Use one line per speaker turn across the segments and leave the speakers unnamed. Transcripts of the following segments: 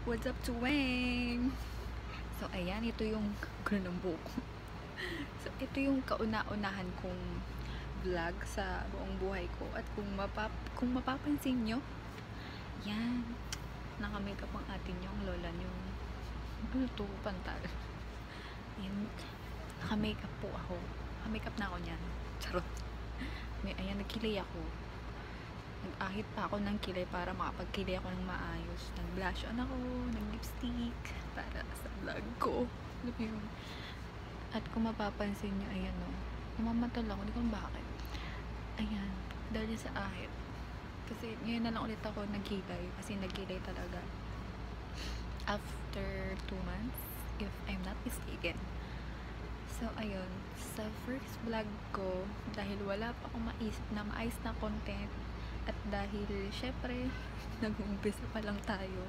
What's up, Tuwing? So, ayan, ito yung gulo ng buhok ko. So, ito yung kauna-unahan kong vlog sa buong buhay ko. At kung mapapansin nyo, yan, naka-makeup ang atin yung lola nyo. Ano to, pantal? Yan, naka-makeup po ako. Naka-makeup na ako niyan. Charot. Ayan, nagkilay ako. Nag-ahit pa ako ng kilay para makapagkilay ako ng maayos. Nag-blush on ako, nag-lipstick para sa vlog ko. Alam mo yun. At kung mapapansin nyo, ayan o, namamatal ako, hindi ko alam bakit. Ayan, dahil sa ahit. Kasi ngayon na lang ulit ako nagkilay, kasi nagkilay talaga after 2 months, if I'm not mistaken. So, ayun, sa first vlog ko, dahil wala pa akong maisip na maayos na content, at dahil, syempre, nag-uumpisa pa lang tayo,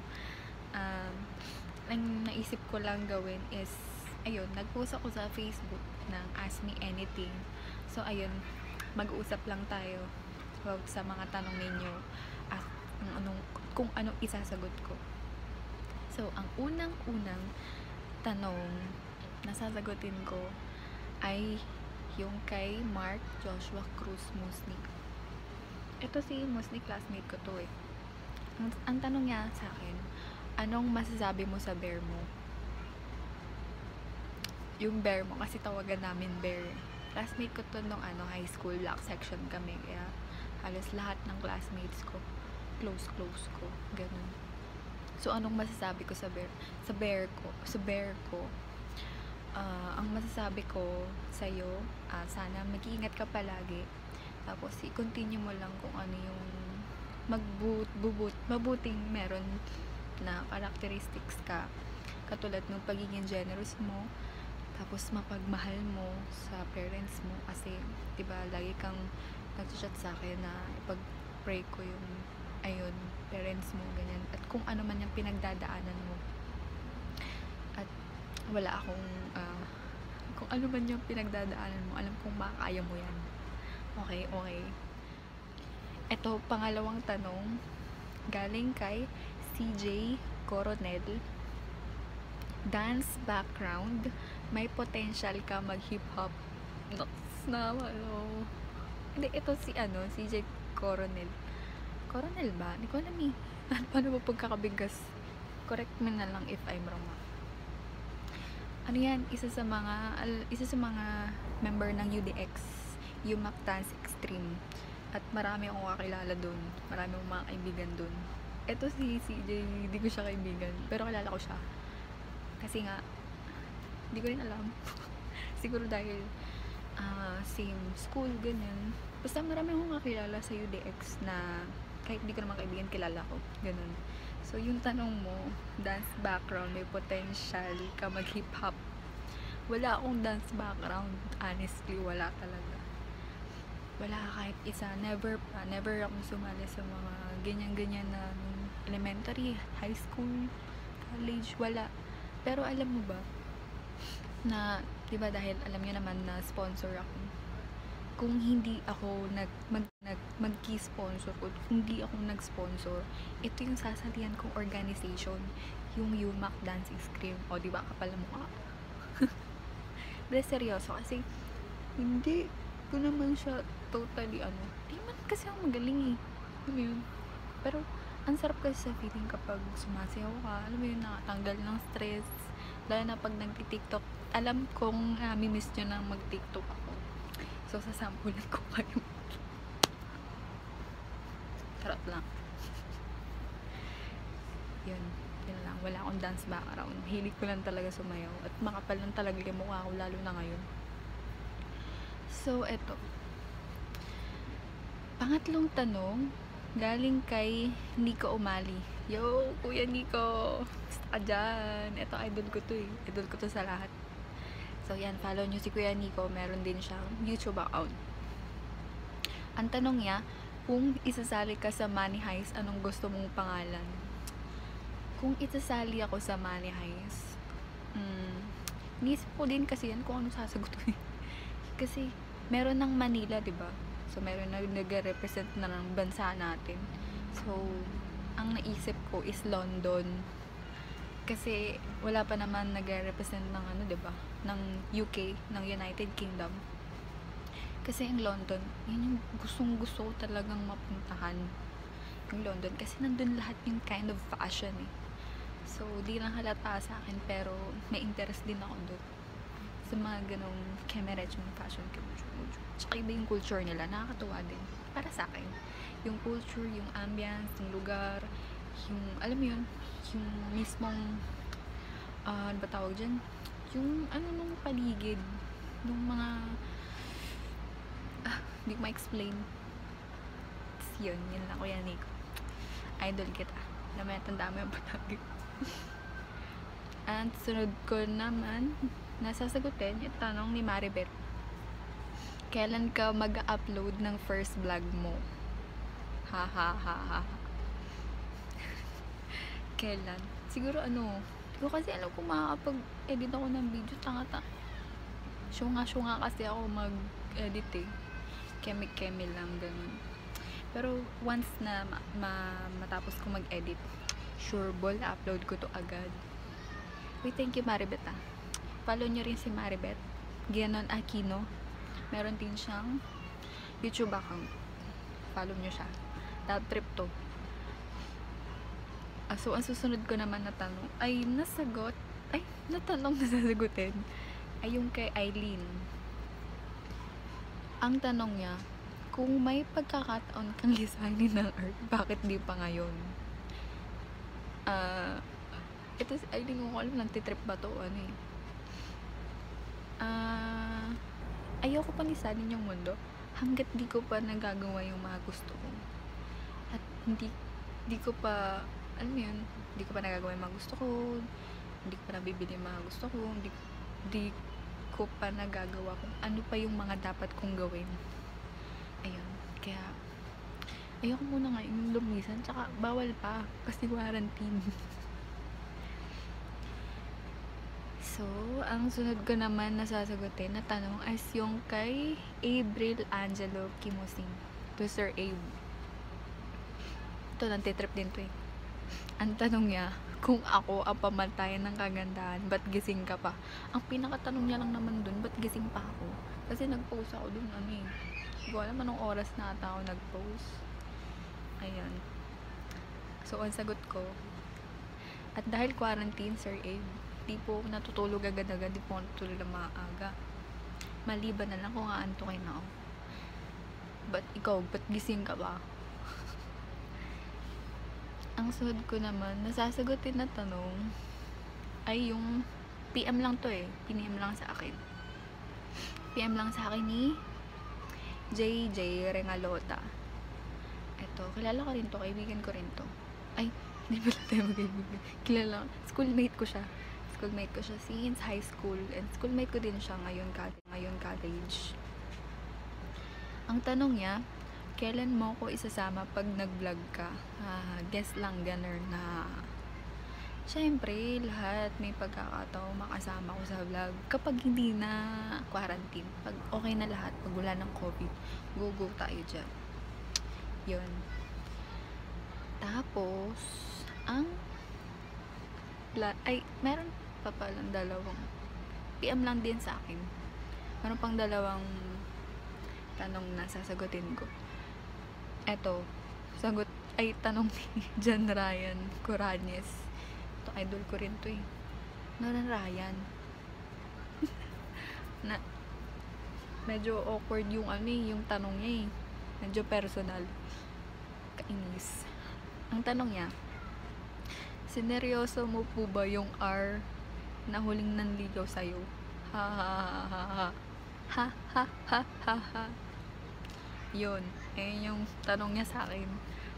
ang naisip ko lang gawin is, ayun, nag-post ako sa Facebook ng Ask Me Anything. So, ayun, mag-uusap lang tayo about sa mga tanong ninyo at kung anong isasagot ko. So, ang unang-unang tanong na sasagutin ko ay yung kay Mark Joshua Cruz Musnik. Ito si Musnik, classmate ko to eh. Ang tanong niya sa akin, anong masasabi mo sa bear mo? Yung bear mo, kasi tawagan namin bear. Classmate ko to nung high school, black section kami. Kaya halos lahat ng classmates ko, close ko, ganun. So, anong masasabi ko sa bear? Sa bear ko, ang masasabi ko sa'yo, sana mag-iingat ka palagi. Tapos, i-continue mo lang kung ano yung mabuting meron na characteristics ka. Katulad ng pagiging generous mo, tapos mapagmahal mo sa parents mo. Kasi, diba, lagi kang nag-chat sa akin na ipag-pray ko yung, ayun, parents mo, ganyan. At kung ano man yung pinagdadaanan mo. At wala akong, kung ano man yung pinagdadaanan mo, alam kong makakaya mo yan. Okay. Ito, pangalawang tanong, galing kay CJ Coronel. Dance background, may potential ka mag-hip-hop? Hindi, ito si CJ Coronel. Coronel ba? Hindi ko alam eh. Paano ba pagkakabigas? Correct me na lang if I'm wrong. Ano yan? Isa sa mga member ng UDX, UMAC Dance Extreme. At marami akong kakilala dun. Marami akong mga kaibigan dun. Ito si CJ, hindi ko siya kaibigan. Pero kilala ko siya. Kasi nga, hindi ko rin alam. Siguro dahil same school, ganyan. Basta marami akong kakilala sa UDX na kahit hindi ko naman kaibigan, kilala ko. Ganun. So, yung tanong mo, dance background, may potential ka mag-hip-hop. Wala akong dance background. Honestly, wala talaga. Wala kahit isa. Never akong sumali sa mga ganyan-ganyan na elementary, high school, college, wala. Pero alam mo ba, na, diba dahil alam niyo naman na sponsor ako, kung hindi ako mag-sponsor o kung hindi ako nag-sponsor, ito yung sasalihan kong organization, yung UMAC Dance Extreme. O, diba, kapal na mukha. Pero seryoso, kasi hindi ko naman siya totally di man kasi ako magaling eh. Alam mo yun? Pero, ang sarap kasi sa feeling kapag sumasayaw ka, alam mo yun, nakatanggal ng stress. Lalo na pag nagti-TikTok, alam kong mimiss nyo na mag-TikTok ako. So, sasampulan ko kayo. Charot lang. Yun lang. Wala akong dance background. Hilig ko lang talaga sumayaw. At makapal lang talaga yung mukha ko, lalo na ngayon. So, eto. Pangatlong tanong, galing kay Nico Umali. Yo, Kuya Nico! Basta ka dyan. Ito, idol ko to eh. Idol ko to sa lahat. So, yan. Follow nyo si Kuya Nico. Meron din siyang YouTube account. Ang tanong niya, kung isasali ka sa Money Heist, anong gusto mong pangalan? Kung isasali ako sa Money Heist, nisip ko din kasi yan kung ano sasagot ko. Kasi, meron ng Manila, diba? So, meron na nag-represent na ng bansa natin. So, ang naisip ko is London. Kasi wala pa naman nagre-represent ng ano, 'di ba? Ng UK, ng United Kingdom. Kasi yung London, yun yung gustong-gusto ko talagang mapuntahan. Yung London kasi nandun lahat yung kind of fashion eh. So, di lang halata sa akin pero may interest din ako doon sa mga ganong kemerech ng fashion culture. Tsaka iba yung culture nila, nakakatuwa din para sa akin. Yung culture, yung ambience, yung lugar, yung, alam mo yun, yung mismong, ano ba tawag dyan? Yung, ano nung paligid, nung mga, hindi ko ma-explain. Yun lang ko yan, Nico. Idol kita. Naman, tanda mo yung patagi. At sunod ko naman, nasasagutin yung tanong ni Maribeth. Kailan ka mag-upload ng first vlog mo? Ha ha ha ha. Kailan? Siguro ano, hindi ko kasi alam kung makakapag-edit ako ng video. Tanga-tanga. Syunga kasi ako mag-edit eh. Kemi-kemi lang, ganun. Pero once na matapos ko mag-edit, sure ball, upload ko to agad. Wait, thank you Maribeth ah. Follow nyo rin si Maribeth Gianon Aquino. Meron din siyang YouTube account. Follow nyo siya. Lab trip to. So, ang susunod ko naman na tanong ay nasagot. Ay, natanong na sasagutin. Ay yung kay Eileen. Ang tanong niya, kung may pagkakataon kang lisanin ng Earth, bakit di pa ngayon? Ito si Eileen, kung alam, nagtitrip ba to? Ano eh? Ayoko pa lisanin yung mundo hanggat di ko pa nagagawa yung mga gusto ko. At hindi ko pa, alam mo yun, hindi ko pa nagagawa yung mga gusto ko, hindi ko pa nabibili yung mga gusto ko, hindi ko pa nagagawa kung ano pa yung mga dapat kong gawin. Ayun, kaya ayoko muna nga yung lumisan, tsaka bawal pa kasi quarantine. So, ang sunod ko naman na sasagutin na tanong is yung kay Abril Angelo Kimosing. To Sir Abe. Ito, nantitrip din to eh. Ang tanong niya, kung ako ang pamantayan ng kagandahan, ba't gising ka pa? Ang pinakatanong niya lang naman dun, ba't gising pa ako? Kasi nag-post ako dun, ano eh. Hindi ko alam anong oras na ata ako nag-post. Ayan. So, ang sagot ko, at dahil quarantine, Sir Abe, di po natutulog agad-agad, di po natutulog na maaga. Maliban na lang kung aantukin ako. But ikaw, ba't gising ka ba? Ang sunod ko naman, nasasagutin na tanong, ay yung PM lang to eh. PM lang sa akin. PM lang sa akin ni JJ Rengalota. Eto, kilala ko rin to, kaibigan ko rin to. Ay, hindi pala tayo magkaibigan. Kilala, schoolmate ko siya since high school, and schoolmate ko din siya ngayon college. Ang tanong niya, kailan mo ko isasama pag nag-vlog ka? Guess lang, ganun na. Siyempre, lahat may pagkakataon makasama ko sa vlog kapag hindi na quarantine. Pag okay na lahat, pag wala ng COVID, go tayo dyan. Yun. Tapos, meron pa palang dalawang PM lang din sa akin. Meron pang dalawang tanong na sasagutin ko. Eto, tanong ni John Ryan Coranes. Ito, idol ko rin to eh. John Ryan. Medyo awkward yung yung tanong niya eh. Medyo personal. Kainis. Ang tanong niya, sineryoso mo po ba yung R na huling nanligaw sa'yo? Ha ha ha ha ha. Ha ha ha ha ha. Yun. Yung tanong niya sa akin.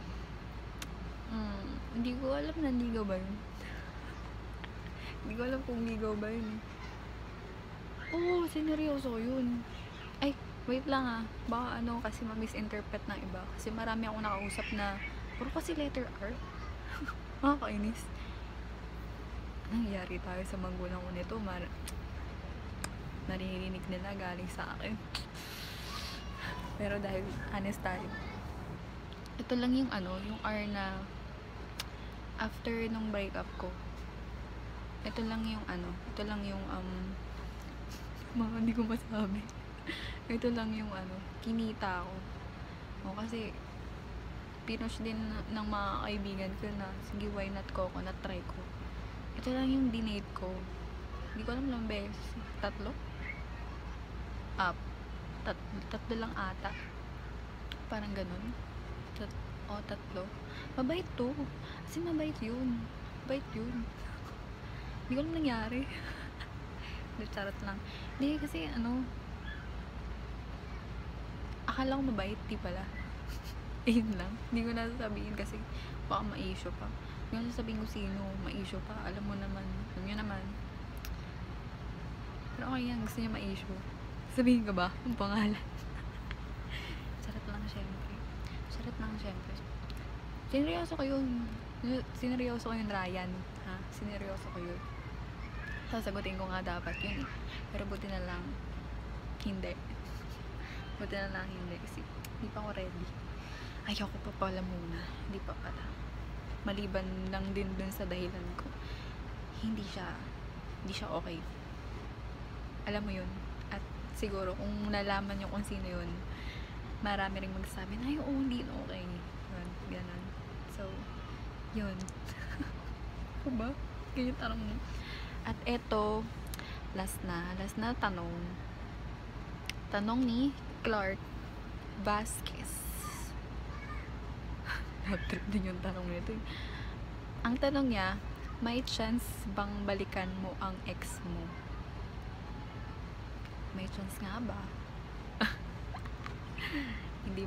Hindi ko alam nanligaw ba yun. Hindi ko alam kung ligaw ba yun. Oo, sineryoso yun. Ay, wait lang ah. Baka kasi ma-misinterpret ng iba. Kasi marami akong nakausap na puro kasi letter R. Makakainis. Nangyari tayo sa magulang ko nito, naririnig nila galing sa akin. Pero dahil honest tayo, ito lang yung yung R na after nung breakup ko, ito lang yung ito lang yung mga hindi ko masabi. Ito lang yung kinita ko. O kasi pinush din ng mga kaibigan ko na sige, why not coconut, try ko. Ito lang yung dinate ko. Hindi ko alam lang beses. Tatlo lang ata. Parang ganun. Tatlo. Mabait to. Kasi mabait yun. Hindi ko alam nangyari. Charot lang. Hindi kasi akala ko mabait, di pala. Ayun lang. Hindi ko nasasabihin kasi baka ma-issue pa. Hindi ko nasasabihin ko sino, ma-issue pa. Alam mo naman. Alam nyo naman. Pero okay yan. Gusto niya ma-issue. Sabihin ko ba? Ang pangalan. Charot lang syempre. Sineryoso ko yun. Ryan. Ha? Sineryoso ko yun. Sasagutin ko nga dapat yun eh. Pero buti na lang hindi. Kasi hindi pa ako ready. Ayoko pa pala muna. Hindi pa pala. Maliban lang din dun sa dahilan ko. Hindi siya okay. Alam mo yun. At siguro kung nalaman nyo kung sino yun, marami ring magsasabi na oo, hindi na okay. Ganun. So, yun. Ano ba? Ganyan tanong mo. At eto, last na tanong ni Clark Vasquez. Nag-trip din yung tanong nito. Ang tanong niya, may chance bang balikan mo ang ex mo? May chance nga ba? Hindi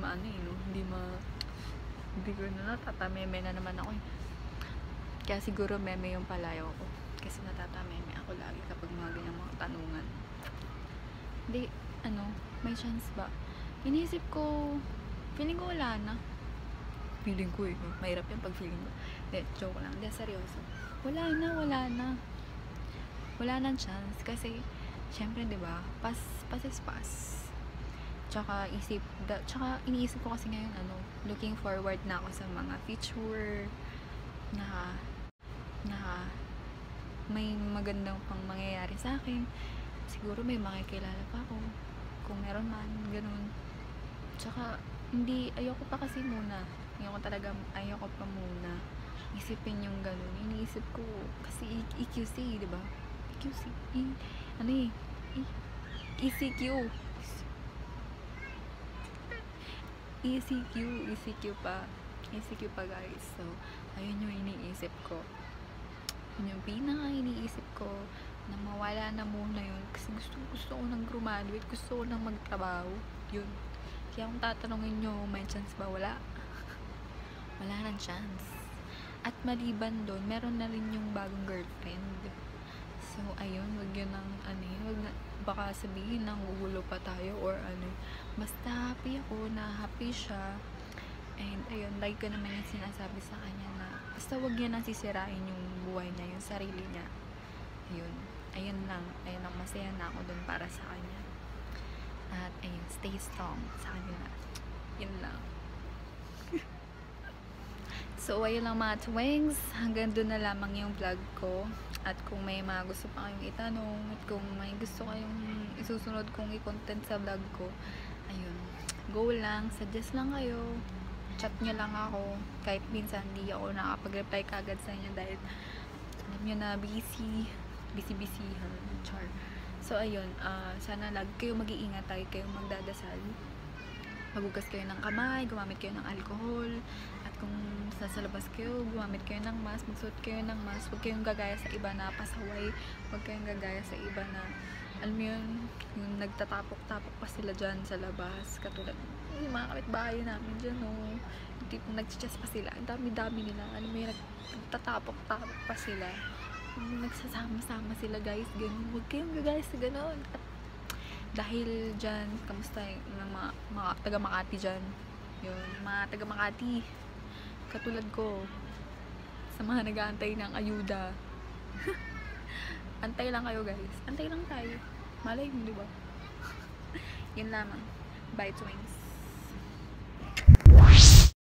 ko na natatameme na naman ako eh. Kaya siguro meme yung palayo ko. Kasi natatameme ako lagi kapag mga ganyang mga tanungan. Hindi, may chance ba? Iniisip ko, feeling ko wala na. Feeling ko eh, mahirap yan pag feeling ko. Hindi, joke lang. Hindi, seryoso. Wala na. Wala nang chance. Kasi, syempre, diba, pass is pass. Tsaka iniisip ko kasi ngayon, looking forward na ako sa mga future na may magandang pang mangyayari sa akin. Siguro may makikilala pa ako. Kung meron man, ganun. Tsaka, ayoko pa muna. Ayoko pa muna. Isipin yung ganun. Iniisip ko, kasi EQC, diba? EQC. ECQ. ECQ pa guys. So, ayun yung iniisip ko. Yun yung pinaka-iniisip ko na mawala na muna yun. Kasi gusto ko nang graduate. Gusto ko nang magtrabaho. Yun. Kaya kung tatanungin nyo, may chance ba? Wala nang chance. At maliban doon, meron na rin yung bagong girlfriend. So, ayun, wag yun ng baka sabihin nang gugulo pa tayo or basta happy ako na happy siya. And ayun, like ko naman yung sinasabi sa kanya na basta wag niya nang sisirain yung buhay niya, yung sarili niya. Ayun lang, masaya na ako dun para sa kanya. At ayun, stay strong sa kanila. Yun lang. So, ayun lang mga twings. Hanggang doon na lamang yung vlog ko. At kung may mga gusto pa kayong itanong, at kung may gusto kayong isusunod kong i-content sa vlog ko, ayun, go lang, suggest lang kayo, chat nyo lang ako. Kahit minsan hindi ako nakapag-reply kagad sa inyo dahil alam nyo na busy char. So ayun, sana lagi kayo mag-iingat, lagi kayong magdadasal, maghugas kayo ng kamay, gumamit kayo ng alcohol, at kung sa labas kayo, gumamit kayo ng mask, magsuot kayo ng mask. Huwag kayong gagaya sa iba na pasaway, huwag kayong gagaya sa iba na alam mo yun, yung nagtatapok-tapok pa sila dyan sa labas, katulad yung mga kapitbahay namin dyan, yung tipong nagchichas pa sila, ang dami-dami nila, alam mo yun, nagtatapok-tapok pa sila, nagsasama-sama sila guys, ganun. Huwag kayong gagaya sa ganun. At dahil dyan, kamusta yung mga taga Makati dyan, yun, mga taga Makati katulad ko, sa mga nag-aantay ng ayuda. Antay lang kayo guys, antay lang tayo, malay mo, diba? Yun lamang. Bye twins.